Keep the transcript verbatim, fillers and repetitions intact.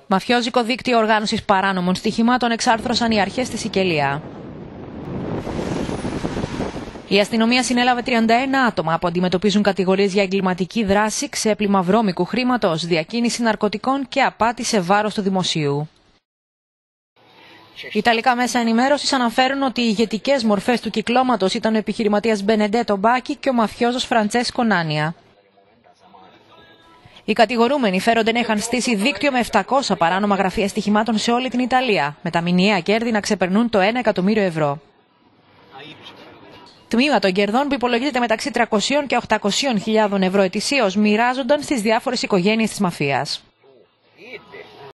Μαφιόζικο δίκτυο οργάνωσης παράνομων στοιχημάτων εξάρθρωσαν οι αρχές στη Σικελία. Η αστυνομία συνέλαβε τριάντα ένα άτομα που αντιμετωπίζουν κατηγορίες για εγκληματική δράση, ξέπλυμα βρώμικου χρήματος, διακίνηση ναρκωτικών και απάτη σε βάρος του δημοσίου. Ιταλικά μέσα ενημέρωσης αναφέρουν ότι οι ηγετικές μορφές του κυκλώματος ήταν ο επιχειρηματίας Μπενεντέτο Μπάκη και ο μαφιόζος Φραντσέσκο Νάνια. Οι κατηγορούμενοι φέρονται να είχαν στήσει δίκτυο με επτακόσια παράνομα γραφεία στοιχημάτων σε όλη την Ιταλία, με τα μηνιαία κέρδη να ξεπερνούν το ένα εκατομμύριο ευρώ. Τμήμα των κερδών, που υπολογίζεται μεταξύ τριακοσίων και οκτακοσίων χιλιάδων ευρώ ετησίως, μοιράζονταν στις διάφορες οικογένειες της μαφίας.